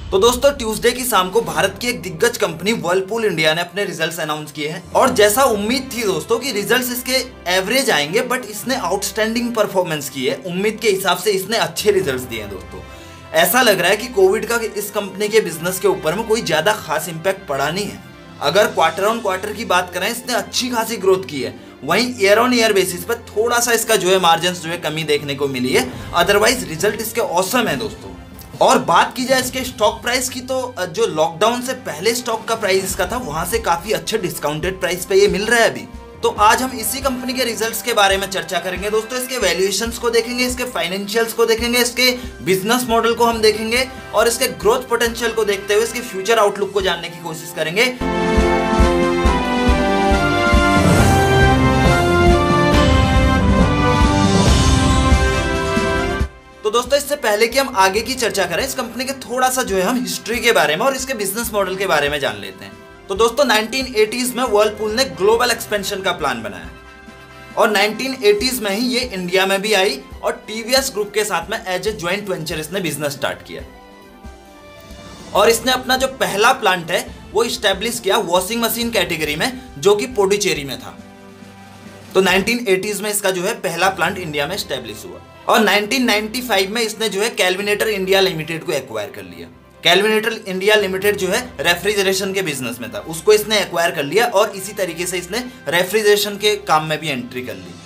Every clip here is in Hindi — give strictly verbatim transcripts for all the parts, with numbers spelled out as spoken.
तो दोस्तों ट्यूसडे की शाम को भारत की एक दिग्गज कंपनी वर्लपूल इंडिया ने अपने रिजल्ट्स अनाउंस किए हैं और जैसा उम्मीद थी दोस्तों कि रिजल्ट्स इसके एवरेज आएंगे, बट इसने आउटस्टैंडिंग परफॉर्मेंस की है। उम्मीद के हिसाब से इसने अच्छे रिजल्ट्स दिए हैं दोस्तों। ऐसा लग रहा है कि कोविड का इस कंपनी के बिजनेस के ऊपर में कोई ज्यादा खास इंपैक्ट पड़ा नहीं है। अगर क्वार्टर ऑन क्वार्टर की बात करें, इसने अच्छी खासी ग्रोथ की है। वहीं ईयर ऑन ईयर बेसिस पर थोड़ा सा इसका जो है मार्जिन जो है कमी देखने को मिली है, अदरवाइज रिजल्ट इसके ऑसम है दोस्तों। और बात की जाए इसके स्टॉक प्राइस की, तो जो लॉकडाउन से पहले स्टॉक का प्राइस इसका था, वहां से काफी अच्छे डिस्काउंटेड प्राइस पे ये मिल रहा है अभी। तो आज हम इसी कंपनी के रिजल्ट्स के बारे में चर्चा करेंगे दोस्तों। इसके वैल्यूएशंस को देखेंगे, इसके फाइनेंशियल्स को देखेंगे, इसके बिजनेस मॉडल को हम देखेंगे और इसके ग्रोथ पोटेंशियल को देखते हुए इसके फ्यूचर आउटलुक को जानने की कोशिश करेंगे। तो दोस्तों इससे पहले कि हम आगे की चर्चा करें, इस कंपनी के थोड़ा सा जो है हम हिस्ट्री के बारे में और इसके बिजनेस मॉडल के बारे में जान लेते हैं। तो दोस्तों नाइनटीन एटीज़ में वर्लपूल ने ग्लोबल एक्सपेंशन का प्लान बनाया और नाइनटीन एटीज़ में ही ये इंडिया में भी आई और टीवीएस ग्रुप के साथ में एज ए ज्वाइंट वेंचर इसने बिजनेस स्टार्ट किया। और इसने अपना जो पहला प्लांट है वो इस्टेब्लिश किया वॉशिंग मशीन कैटेगरी में, जो कि पुडुचेरी में था। तो नाइनटीन एटीज़ में इसका जो है पहला प्लांट इंडिया में स्टैब्लिश हुआ और नाइनटीन नाइंटी फाइव में इसने जो है कैलविनेटर इंडिया लिमिटेड को एक्वायर कर लिया। कैलविनेटर इंडिया लिमिटेड जो है रेफ्रिजरेशन के बिजनेस में था, उसको इसने एक्वायर कर लिया और इसी तरीके से इसने रेफ्रिजरेशन के काम में भी एंट्री कर ली।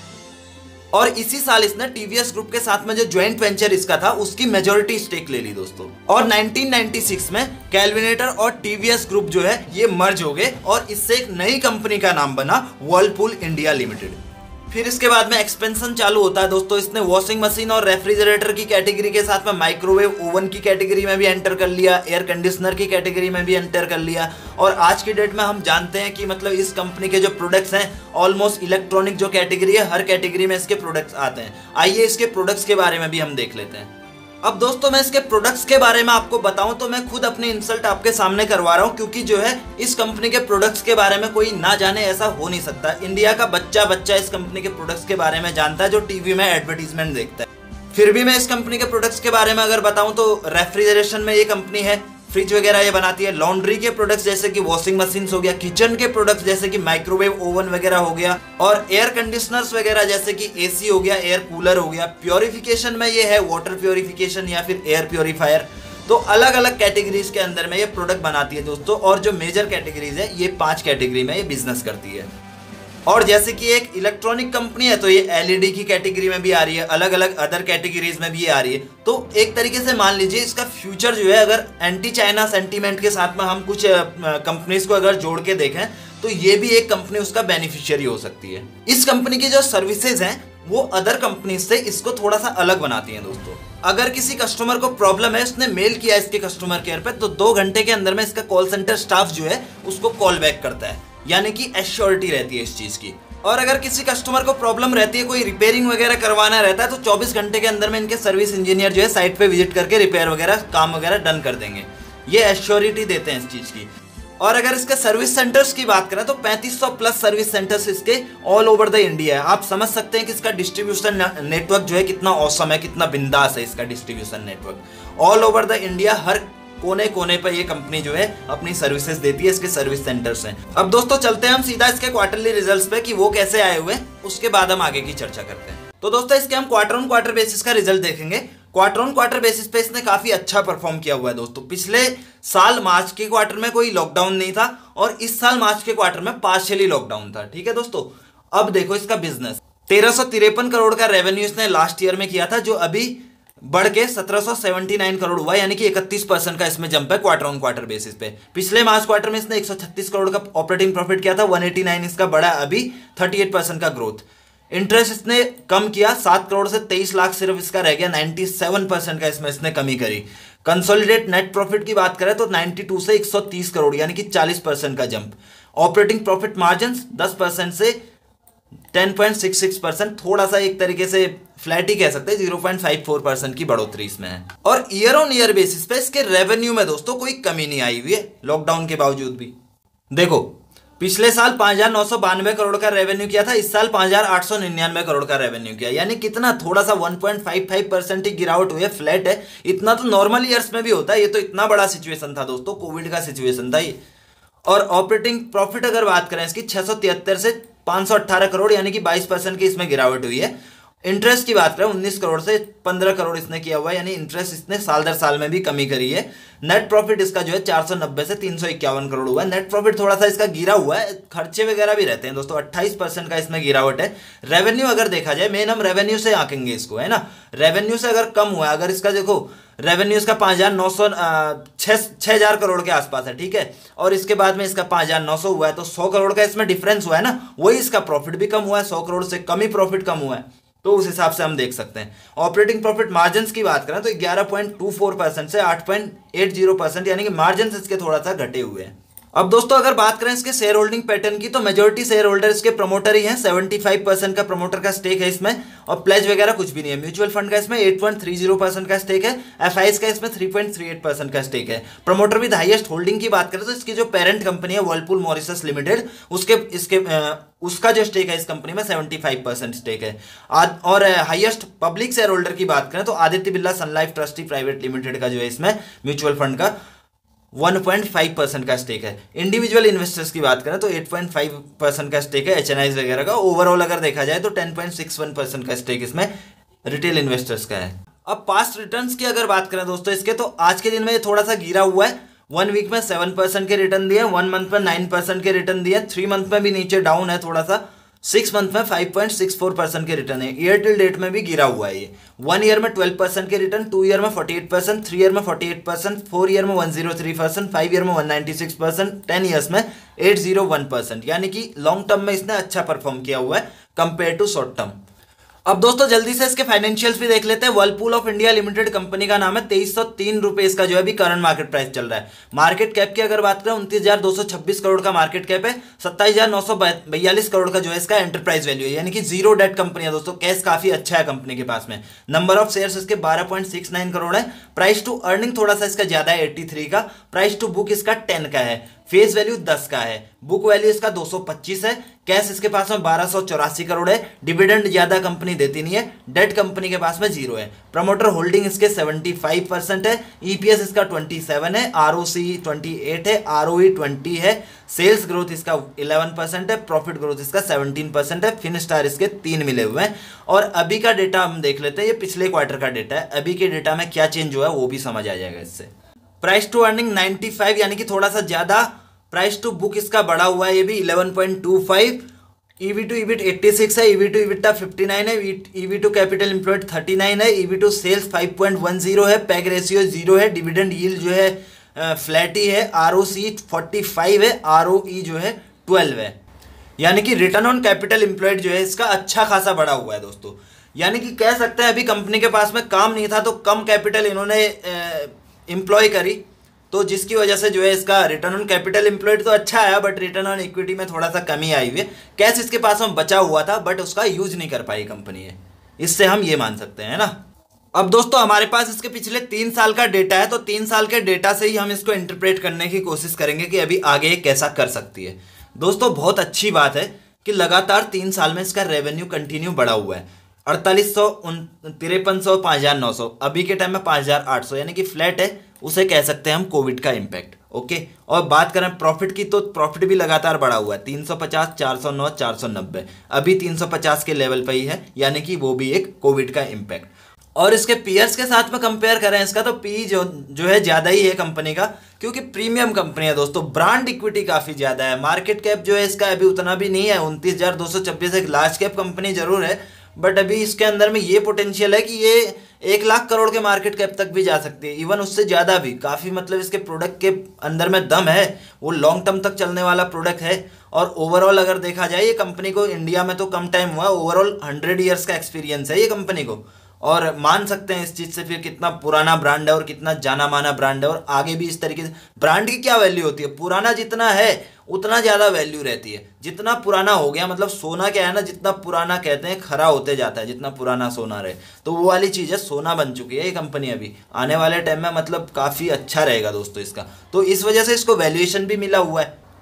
और इसी साल इसने टीवीएस ग्रुप के साथ में जो ज्वाइंट वेंचर इसका था उसकी मेजॉरिटी स्टेक ले ली दोस्तों। और नाइनटीन नाइंटी सिक्स में कैलविनेटर और टीवीएस ग्रुप जो है ये मर्ज हो गए और इससे एक नई कंपनी का नाम बना वर्लपूल इंडिया लिमिटेड। फिर इसके बाद में एक्सपेंशन चालू होता है दोस्तों। इसने वॉशिंग मशीन और रेफ्रिजरेटर की कैटेगरी के साथ में माइक्रोवेव ओवन की कैटेगरी में भी एंटर कर लिया, एयर कंडीशनर की कैटेगरी में भी एंटर कर लिया। और आज की डेट में हम जानते हैं कि मतलब इस कंपनी के जो प्रोडक्ट्स हैं ऑलमोस्ट इलेक्ट्रॉनिक जो कैटेगरी है, हर कैटेगरी में इसके प्रोडक्ट्स आते हैं। आइए इसके प्रोडक्ट्स के बारे में भी हम देख लेते हैं। अब दोस्तों मैं इसके प्रोडक्ट्स के बारे में आपको बताऊं तो मैं खुद अपनी इंसल्ट आपके सामने करवा रहा हूं, क्योंकि जो है इस कंपनी के प्रोडक्ट्स के बारे में कोई ना जाने ऐसा हो नहीं सकता। इंडिया का बच्चा बच्चा इस कंपनी के प्रोडक्ट्स के बारे में जानता है जो टीवी में एडवर्टीजमेंट देखता है। फिर भी मैं इस कंपनी के प्रोडक्ट्स के बारे में अगर बताऊं तो रेफ्रिजरेशन में ये कंपनी है, फ्रिज वगैरह ये बनाती है, लॉन्ड्री के प्रोडक्ट्स जैसे कि वॉशिंग मशीन हो गया, किचन के प्रोडक्ट्स जैसे कि माइक्रोवेव ओवन वगैरह हो गया, और एयर कंडीशनर्स वगैरह जैसे कि एसी हो गया, एयर कूलर हो गया। प्योरिफिकेशन में ये है वाटर प्योरिफिकेशन या फिर एयर प्योरीफायर। तो अलग अलग कैटेगरीज के अंदर में ये प्रोडक्ट बनाती है दोस्तों। और जो मेजर कैटेगरीज है ये पांच कैटेगरी में ये बिजनेस करती है। और जैसे कि एक इलेक्ट्रॉनिक कंपनी है तो ये एलईडी की कैटेगरी में भी आ रही है, अलग अलग अदर कैटेगरीज में भी ये आ रही है। तो एक तरीके से मान लीजिए इसका फ्यूचर जो है, अगर एंटी चाइना सेंटीमेंट के साथ में हम कुछ कंपनीज को अगर जोड़ के देखें तो ये भी एक कंपनी उसका बेनिफिशियरी हो सकती है। इस कंपनी की जो सर्विसेज हैं वो अदर कंपनीज से इसको थोड़ा सा अलग बनाती हैं दोस्तों। अगर किसी कस्टमर को प्रॉब्लम है, उसने मेल किया इसके कस्टमर केयर पे, तो दो घंटे के अंदर में इसका कॉल सेंटर स्टाफ जो है उसको कॉल बैक करता है, यानी कि एश्योरिटी रहती है इस चीज की। और अगर किसी कस्टमर को प्रॉब्लम रहती है, कोई रिपेयरिंग वगैरह करवाना रहता है, तो चौबीस घंटे के अंदर में इनके सर्विस इंजीनियर जो है साइट पे विजिट करके रिपेयर वगैरह काम वगैरह डन कर देंगे। ये एश्योरिटी देते हैं इस चीज की। और अगर इसके सर्विस सेंटर्स की बात करें तो पैंतीस सौ प्लस सर्विस सेंटर्स इसके ऑल ओवर द इंडिया है। आप समझ सकते हैं कि इसका डिस्ट्रीब्यूशन नेटवर्क जो है कितना औसम है, कितना बिंदास है इसका distribution network. All over the India हर कोने कोने पर ये कंपनी जो है अपनी सर्विसेज देती है, इसके सर्विस सेंटर्स हैं। अब दोस्तों चलते हैं हम सीधा इसके क्वार्टरली रिजल्ट्स पे कि वो कैसे आए हुए, उसके बाद हम आगे की चर्चा करते हैं। तो दोस्तों इसके हम क्वार्टर ऑन क्वार्टर बेसिस का रिजल्ट देखेंगे। क्वार्टर ऑन क्वार्टर बेसिस पे इसने काफी अच्छा परफॉर्म किया हुआ है दोस्तों। पिछले साल मार्च के क्वार्टर में कोई लॉकडाउन नहीं था और इस साल मार्च के क्वार्टर में पार्शियली लॉकडाउन था। ठीक है दोस्तों, अब देखो इसका बिजनेस तेरह सौ तिरपन करोड़ का रेवेन्यू इसने लास्ट ईयर में किया था, जो अभी बढ़ के सत्रह सौ उन्यासी करोड़ हुआ, यानी कि इकतीस परसेंट का इसमें जंप है क्वार्टर ऑन क्वार्टर बेसिस पे। पिछले मार्च क्वार्टर में इसने एक सौ छत्तीस करोड़ का ऑपरेटिंग प्रॉफिट किया था, एक सौ नवासी इसका बढ़ा, अभी अड़तीस परसेंट का ग्रोथ। इंटरेस्ट इसने कम किया, सात करोड़ से तेईस लाख सिर्फ इसका रह गया, सत्तानवे परसेंट का इसमें इसने कमी करी। कंसोलिडेट नेट प्रॉफिट की बात करें तो बानवे से एक सौ तीस करोड़, यानी कि चालीस परसेंट का जंप। ऑपरेटिंग प्रॉफिट मार्जिन दस परसेंट से दस पॉइंट छह छह परसेंट, थोड़ा सा एक तरीके से फ्लैट ही कह सकते हैं, zero point five four percent की बढ़ोतरी इसमें है। और ईयर ऑन ईयर बेसिस पे इसके रेवेन्यू में दोस्तों कोई कमी नहीं आई हुई है लॉकडाउन के बावजूद भी। देखो पिछले साल पांच हजार नौ सौ बानवे करोड़ का रेवेन्यू किया था, इस साल पांच हजार आठ सौ निन्यानवे करोड़ का रेवेन्यू किया, यानी कितना थोड़ा सा one point five five percent ही गिरावट हुई है, फ्लैट है। इतना तो नॉर्मल ईयर्स में भी होता है, ये तो इतना बड़ा सिचुएशन था दोस्तों, कोविड का सिचुएशन था ये। और ऑपरेटिंग प्रॉफिट अगर बात करें इसकी छह सौ तिहत्तर से पांच सौ अट्ठारह करोड़, यानी कि बाईस परसेंट की इसमें गिरावट हुई है। इंटरेस्ट की बात करें उन्नीस करोड़ से पंद्रह करोड़ इसने किया हुआ है, यानी इंटरेस्ट इसने साल दर साल में भी कमी करी है। नेट प्रॉफिट इसका जो है चार सौ नब्बे से तीन सौ इक्यावन करोड़ हुआ है। नेट प्रॉफिट थोड़ा सा इसका गिरा हुआ है, खर्चे वगैरह भी रहते हैं दोस्तों, अट्ठाईस परसेंट का इसमें गिरावट है। रेवेन्यू अगर देखा जाए, मेन हम रेवेन्यू से आंकेंगे इसको, है ना। रेवेन्यू से अगर कम हुआ है, अगर इसका देखो रेवेन्यू इसका पांच हजार नौ सौ छह छह हजार करोड़ के आसपास है, ठीक है, और इसके बाद में इसका पांच हजार नौ सौ हुआ है, तो सौ करोड़ का इसमें डिफरेंस हुआ है ना, वही इसका प्रॉफिट भी कम हुआ है, सौ करोड़ से कम ही प्रॉफिट कम हुआ है, तो उस हिसाब से हम देख सकते हैं। ऑपरेटिंग प्रॉफिट मार्जिन की बात करें तो ग्यारह पॉइंट दो चार परसेंट से आठ पॉइंट आठ शून्य परसेंट, यानी कि मार्जिन इसके थोड़ा सा घटे हुए हैं। अब दोस्तों अगर बात करें इसके शेयर होल्डिंग पैटर्न की, तो मेजोरिटी शेयर होल्डर इसके प्रमोटर ही हैं, पचहत्तर परसेंट का प्रमोटर का स्टेक है इसमें, और प्लेज वगैरह कुछ भी नहीं है। म्यूचुअल फंड का इसमें आठ पॉइंट तीस परसेंट का स्टेक है, एफआईज का इसमें तीन पॉइंट तीन आठ परसेंट का स्टेक है। प्रमोटर विद हाईएस्ट होल्डिंग की बात करें तो इसकी जो पेरेंट कंपनी है वर्लपूल मॉरिशस लिमिटेड, उसके इसके आ, उसका जो स्टेक है इस कंपनी में पचहत्तर परसेंट स्टेक है। आद, और हाईएस्ट पब्लिक शेयर होल्डर की बात करें तो Aditya Birla sun life trustee private limited का जो है इसमें म्यूचुअल फंड का एक पॉइंट पाँच परसेंट का स्टेक है। इंडिविजुअल इन्वेस्टर्स की बात करें तो आठ पॉइंट पाँच परसेंट का स्टेक है एचएनआईज वगैरह का। ओवरऑल अगर देखा जाए तो दस पॉइंट छह एक परसेंट का स्टेक इसमें रिटेल इन्वेस्टर्स का है। अब पास्ट रिटर्न्स की अगर बात करें दोस्तों इसके, तो आज के दिन में ये थोड़ा सा गिरा हुआ है। वन वीक में सेवन परसेंट के रिटर्न दिए, वन मंथ में नाइन परसेंट के रिटर्न दिए, थ्री मंथ में भी नीचे डाउन है थोड़ा सा, सिक्स मंथ में five point six four percent के रिटर्न है। ईयर टिल डेट में भी गिरा हुआ है ये। वन ईयर में ट्वेल्व परसेंट के रिटर्न, टू ईयर में forty eight percent, three year में forty eight percent, four year में one zero three percent, five year में one ninety six percent, ten years में एट जीरो वन परसेंट, यानी कि लॉन्ग टर्म में इसने अच्छा परफॉर्म किया हुआ है कंपेयर टू शॉर्ट टर्म। अब दोस्तों जल्दी से इसके फाइनेंशियल्स भी देख लेते हैं। Whirlpool of India limited company का नाम है, तेईस सौ तीन रुपए इसका जो है अभी करंट मार्केट प्राइस चल रहा है। मार्केट कैप की अगर बात करें उनतीस हजार दो सौ छब्बीस करोड़ का मार्केट कैप है, सत्ताईस हजार नौ सौ बयालीस करोड़ का जो है इसका एंटरप्राइज वैल्यू है, यानी कि जीरो डेट कंपनी है दोस्तों, कैश काफी अच्छा है कंपनी के पास में। नंबर ऑफ शेयर्स इसके बारह पॉइंट सिक्स नाइन करोड़ है। प्राइस टू अर्निंग थोड़ा सा इसका ज्यादा है तिरासी का, प्राइस टू बुक इसका टेन का है, फेस वैल्यू दस का है, बुक वैल्यू इसका दो सौ पच्चीस है, कैश इसके पास में बारह सौ चौरासी करोड़ है, डिविडेंड ज्यादा कंपनी देती नहीं है, डेट कंपनी के पास में जीरो है, प्रमोटर होल्डिंग इसके पचहत्तर परसेंट है, ईपीएस इसका सत्ताईस है, आरओसी अट्ठाईस है, आरओई बीस है, सेल्स ग्रोथ इसका इलेवन परसेंट है, प्रॉफिट ग्रोथ इसका सत्रह परसेंट है, फिन स्टार इसके तीन मिले हुए हैं। और अभी का डेटा हम देख लेते हैं, ये पिछले क्वार्टर का डेटा है, अभी के डेटा में क्या चेंज हुआ है वो भी समझ आ जाएगा इससे। प्राइस टू अर्निंग पचानवे, यानी कि थोड़ा सा ज्यादा, प्राइस टू बुक इसका बढ़ा हुआ है, ये भी eleven point two five, EV to EBIT छियासी है, ईवी टू ईबिटा उनसठ है, ईवी टू कैपिटल एम्प्लॉयड उनतालीस है, EV to sales five point one zero है, पैग रेशियो जीरो है, डिविडेंड यील्ड जो है फ्लैट ही है, आरओसी पैंतालीस है, आरओई जो है ट्वेल्व है, यानी कि रिटर्न ऑन कैपिटल एम्प्लॉयड जो है इसका अच्छा खासा बढ़ा हुआ है दोस्तों। यानी कि कह सकते हैं अभी कंपनी के पास में काम नहीं था तो कम कैपिटल इन्होंने एम्प्लॉय करी, तो जिसकी वजह से जो है इसका रिटर्न ऑन कैपिटल एम्प्लॉयड तो अच्छा आया, बट रिटर्न ऑन इक्विटी में थोड़ा सा कमी आई हुई है। कैश इसके पास में बचा हुआ था बट उसका यूज नहीं कर पाई कंपनी है, इससे हम ये मान सकते हैं ना। अब दोस्तों हमारे पास इसके पिछले तीन साल का डेटा है, तो तीन साल के डेटा से ही हम इसको इंटरप्रेट करने की कोशिश करेंगे कि अभी आगे कैसा कर सकती है। दोस्तों बहुत अच्छी बात है कि लगातार तीन साल में इसका रेवेन्यू कंटिन्यू बढ़ा हुआ है, अड़तालीस सौ तिरपन सौ पाँच हजार नौ सौ, अभी के टाइम में पाँच हजार आठ सौ, यानी कि फ्लैट है, उसे कह सकते हैं हम कोविड का इम्पैक्ट। ओके, और बात करें प्रॉफिट की तो प्रॉफिट भी लगातार बढ़ा हुआ है, तीन सौ पचास, चार सौ नौ, चार सौ नब्बे, अभी तीन सौ पचास के लेवल पे ही है, यानी कि वो भी एक कोविड का इम्पैक्ट। और इसके पीयर्स के साथ में कंपेयर करें इसका, तो पी जो जो है ज़्यादा ही है कंपनी का, क्योंकि प्रीमियम कंपनी है दोस्तों, ब्रांड इक्विटी काफ़ी ज़्यादा है। मार्केट कैप जो है इसका अभी उतना भी नहीं है, उनतीस हज़ार दो सौ छब्बीस, एक लार्ज कैप कंपनी जरूर है, बट अभी इसके अंदर में ये पोटेंशियल है कि ये एक लाख करोड़ के मार्केट कैप तक भी जा सकती है, इवन उससे ज़्यादा भी। काफ़ी मतलब इसके प्रोडक्ट के अंदर में दम है, वो लॉन्ग टर्म तक चलने वाला प्रोडक्ट है। और ओवरऑल अगर देखा जाए ये कंपनी को इंडिया में तो कम टाइम हुआ, ओवरऑल हंड्रेड ईयर्स का एक्सपीरियंस है ये कंपनी को, और मान सकते हैं इस चीज़ से फिर कितना पुराना ब्रांड है और कितना जाना माना ब्रांड है। और आगे भी इस तरीके से ब्रांड की क्या वैल्यू होती है, पुराना जितना है उतना ज़्यादा वैल्यू रहती है। जितना पुराना हो गया, मतलब सोना क्या है ना, जितना पुराना कहते हैं खरा होते जाता है, जितना पुराना सोना रहे, तो वो वाली चीज़ है, सोना बन चुकी है ये कंपनी अभी। आने वाले टाइम में मतलब काफ़ी अच्छा रहेगा दोस्तों इसका, तो इस वजह से इसको वैल्यूएशन भी मिला हुआ है।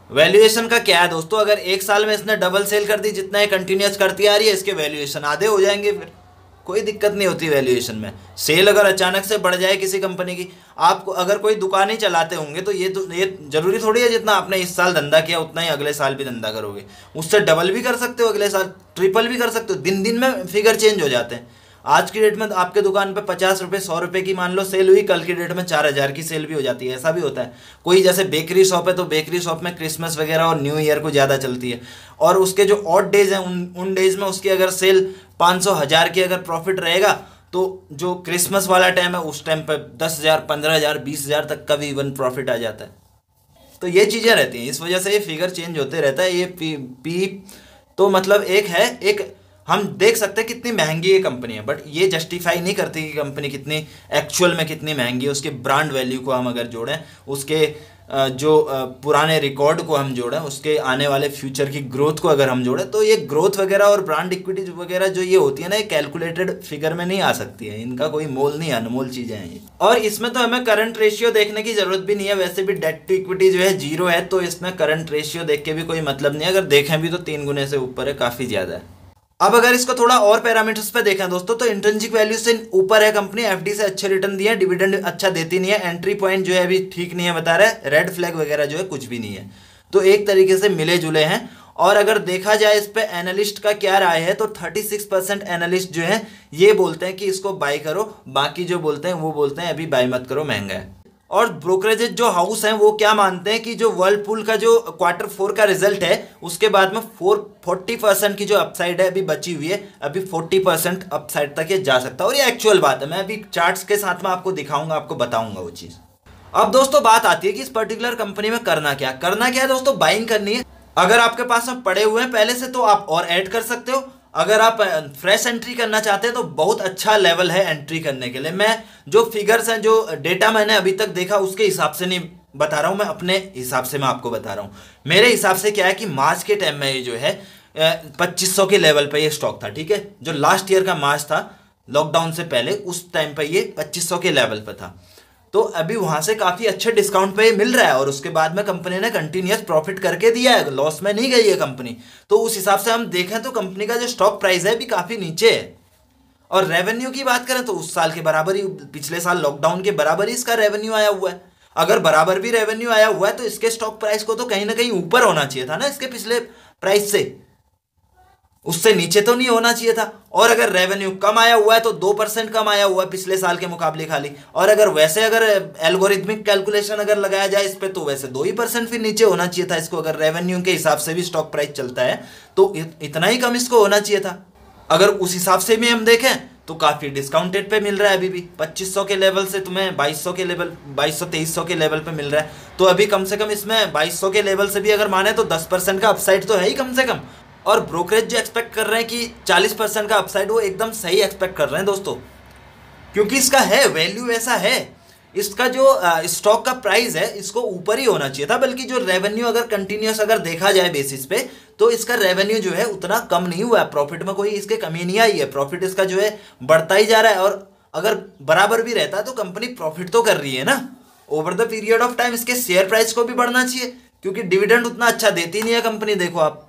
वैल्यूएशन का क्या है दोस्तों, अगर एक साल में इसने डबल सेल कर दी, जितना ये कंटिन्यूस करती आ रही है, इसके वैल्यूएशन आधे हो जाएंगे, फिर कोई दिक्कत नहीं होती वैल्यूएशन में। सेल अगर अचानक से बढ़ जाए किसी कंपनी की, आप अगर कोई दुकान ही चलाते होंगे तो ये तो ये जरूरी थोड़ी है जितना आपने इस साल धंधा किया उतना ही अगले साल भी धंधा करोगे। उससे डबल भी कर सकते हो अगले साल, ट्रिपल भी कर सकते हो। दिन दिन में फिगर चेंज हो जाते हैं। आज की डेट में आपके दुकान पे पचास रुपये सौ रुपये की मान लो सेल हुई, कल की डेट में चार हज़ार की सेल भी हो जाती है। ऐसा भी होता है। कोई जैसे बेकरी शॉप है तो बेकरी शॉप में क्रिसमस वगैरह और न्यू ईयर को ज़्यादा चलती है, और उसके जो ऑड डेज हैं उन उन डेज में उसकी अगर सेल पाँच सौ हज़ार की अगर प्रॉफिट रहेगा तो जो क्रिसमस वाला टाइम है उस टाइम पर दस हज़ार पंद्रह हज़ार बीस हज़ार तक का भी इवन प्रॉफिट आ जाता है। तो ये चीज़ें रहती हैं, इस वजह से ये फिगर चेंज होते रहता है। ये पी पी तो मतलब एक है, एक हम देख सकते हैं कितनी महंगी ये कंपनी है, बट ये जस्टिफाई नहीं करती कि कंपनी कितनी एक्चुअल में कितनी महंगी है। उसके ब्रांड वैल्यू को हम अगर जोड़ें, उसके जो पुराने रिकॉर्ड को हम जोड़ें, उसके आने वाले फ्यूचर की ग्रोथ को अगर हम जोड़ें, तो ये ग्रोथ वगैरह और ब्रांड इक्विटी वगैरह जो ये होती है ना, ये कैलकुलेटेड फिगर में नहीं आ सकती है। इनका कोई मोल नहीं है, अनमोल चीज़ें हैं ये। और इसमें तो हमें करंट रेशियो देखने की जरूरत भी नहीं है। वैसे भी डेट टू इक्विटी जो है जीरो है, तो इसमें करंट रेशियो देख के भी कोई मतलब नहीं है। अगर देखें भी तो तीन गुने से ऊपर है, काफ़ी ज़्यादा है। अब अगर इसको थोड़ा और पैरामीटर्स पे देखें दोस्तों, तो इंट्रिंसिक वैल्यू से ऊपर है कंपनी, एफडी से अच्छे रिटर्न दिए, डिविडेंड अच्छा देती नहीं है, एंट्री पॉइंट जो है अभी ठीक नहीं है बता रहे, रेड फ्लैग वगैरह जो है कुछ भी नहीं है। तो एक तरीके से मिले जुले हैं। और अगर देखा जाए इस पे एनालिस्ट का क्या राय है, तो छत्तीस परसेंट एनालिस्ट जो है ये बोलते हैं कि इसको बाय करो, बाकी जो बोलते हैं वो बोलते हैं अभी बाय मत करो, महंगा है। और ब्रोकरेज जो हाउस हैं वो क्या मानते हैं कि जो वर्लपूल का जो क्वार्टर फोर का रिजल्ट है उसके बाद में फोर फोर्टी परसेंट की जो अपसाइड है अभी बची हुई है, अभी फोर्टी परसेंट अपसाइड तक ये जा सकता है। और ये एक्चुअल बात है, मैं अभी चार्ट्स के साथ में आपको दिखाऊंगा, आपको बताऊंगा वो चीज़। अब दोस्तों बात आती है कि इस पर्टिकुलर कंपनी में करना क्या करना क्या है दोस्तों, बाइंग करनी है। अगर आपके पास में पड़े हुए हैं पहले से तो आप और ऐड कर सकते हो। अगर आप फ्रेश एंट्री करना चाहते हैं तो बहुत अच्छा लेवल है एंट्री करने के लिए। मैं जो फिगर्स हैं, जो डेटा मैंने अभी तक देखा उसके हिसाब से नहीं बता रहा हूं, मैं अपने हिसाब से मैं आपको बता रहा हूं। मेरे हिसाब से क्या है कि मार्च के टाइम में ये जो है पच्चीस सौ के लेवल पे ये स्टॉक था, ठीक है। जो लास्ट ईयर का मार्च था लॉकडाउन से पहले, उस टाइम पे ये पच्चीस सौ के लेवल पे था। तो अभी वहां से काफी अच्छे डिस्काउंट पे मिल रहा है, और उसके बाद में कंपनी ने कंटिन्यूअस प्रॉफिट करके दिया है, लॉस में नहीं गई है कंपनी। तो उस हिसाब से हम देखें तो कंपनी का जो स्टॉक प्राइस है भी काफी नीचे है। और रेवेन्यू की बात करें तो उस साल के बराबर ही, पिछले साल लॉकडाउन के बराबर ही इसका रेवेन्यू आया हुआ है। अगर बराबर भी रेवेन्यू आया हुआ है तो इसके स्टॉक प्राइस को तो कहीं ना कहीं ऊपर होना चाहिए था ना इसके पिछले प्राइस से, उससे नीचे तो नहीं होना चाहिए था। और अगर रेवेन्यू कम आया हुआ है तो दो परसेंट कम आया हुआ है पिछले साल के मुकाबले खाली। और अगर वैसे अगर एल्गोरिथमिक कैलकुलेशन अगर लगाया जाए इस पे तो वैसे दो ही परसेंट फिर नीचे होना चाहिए था इसको। अगर रेवेन्यू के हिसाब से भी स्टॉक प्राइस चलता है तो इतना ही कम इसको होना चाहिए था। अगर उस हिसाब से भी हम देखें तो काफी डिस्काउंटेड पे मिल रहा है अभी भी। पच्चीस सौ के लेवल से तुम्हें बाईस सौ के लेवल, बाईस सौ तेईस सौ के लेवल पे मिल रहा है। तो अभी कम से कम इसमें बाईस सौ के लेवल से भी अगर माने तो दस परसेंट का अपसाइड तो है ही कम से कम। और ब्रोकरेज जो एक्सपेक्ट कर रहे हैं कि चालीस परसेंट का अपसाइड, वो एकदम सही एक्सपेक्ट कर रहे हैं दोस्तों, क्योंकि इसका है वैल्यू ऐसा है। इसका जो स्टॉक का प्राइस है इसको ऊपर ही होना चाहिए था, बल्कि जो रेवेन्यू अगर कंटिन्यूस अगर देखा जाए बेसिस पे तो इसका रेवेन्यू जो है उतना कम नहीं हुआ है, प्रॉफिट में कोई इसके कमी नहीं आई है, प्रॉफिट इसका जो है बढ़ता ही जा रहा है। और अगर बराबर भी रहता है तो कंपनी प्रॉफिट तो कर रही है ना। Over the period of time इसके शेयर प्राइस को भी बढ़ना चाहिए, क्योंकि डिविडेंड उतना अच्छा देती नहीं है कंपनी। देखो आप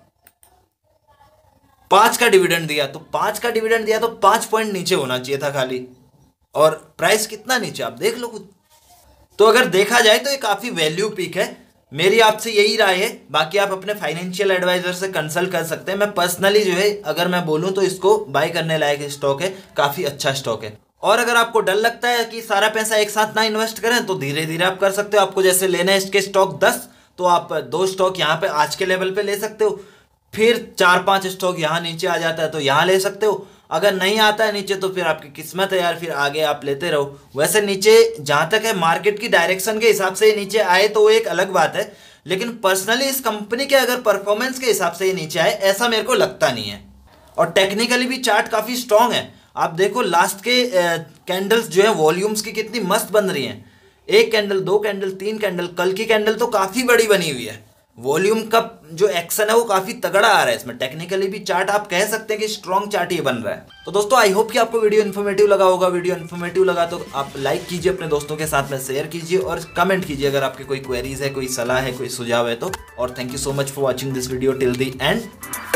पांच का डिविडेंड दिया तो पांच का डिविडेंड दिया तो पांच पॉइंट नीचे होना चाहिए था खाली, और प्राइस कितना नीचे आप देख लो खुद। तो अगर देखा जाए तो ये काफी वैल्यू पीक है। मेरी आपसे यही राय है, बाकी आप अपने फाइनेंशियल एडवाइजर से कंसल्ट कर सकते हैं। मैं पर्सनली जो है अगर मैं बोलूं तो इसको बाय करने लायक स्टॉक है, काफी अच्छा स्टॉक है। और अगर आपको डर लगता है कि सारा पैसा एक साथ ना इन्वेस्ट करें तो धीरे धीरे आप कर सकते हो। आपको जैसे लेना है इसके स्टॉक दस, तो आप दो स्टॉक यहाँ पे आज के लेवल पे ले सकते हो, फिर चार पांच स्टॉक यहाँ नीचे आ जाता है तो यहाँ ले सकते हो। अगर नहीं आता है नीचे तो फिर आपकी किस्मत है यार, फिर आगे आप लेते रहो। वैसे नीचे जहां तक है मार्केट की डायरेक्शन के हिसाब से नीचे आए तो वो एक अलग बात है, लेकिन पर्सनली इस कंपनी के अगर परफॉर्मेंस के हिसाब से ये नीचे आए ऐसा मेरे को लगता नहीं है। और टेक्निकली भी चार्ट काफी स्ट्रांग है। आप देखो लास्ट के कैंडल्स जो है वॉल्यूम्स की कितनी मस्त बन रही हैं। एक कैंडल, दो कैंडल, तीन कैंडल, कल की कैंडल तो काफी बड़ी बनी हुई है। वॉल्यूम का जो एक्शन है वो काफी तगड़ा आ रहा है इसमें। टेक्निकली भी चार्ट आप कह सकते हैं कि स्ट्रॉन्ग चार्ट ये बन रहा है। तो दोस्तों आई होप कि आपको वीडियो इन्फॉर्मेटिव लगा होगा। वीडियो इन्फॉर्मेटिव लगा तो आप लाइक कीजिए, अपने दोस्तों के साथ में शेयर कीजिए और कमेंट कीजिए अगर आपके कोई क्वेरीज है, कोई सलाह है, कोई सुझाव है तो। और thank you so much for watching this video till the and.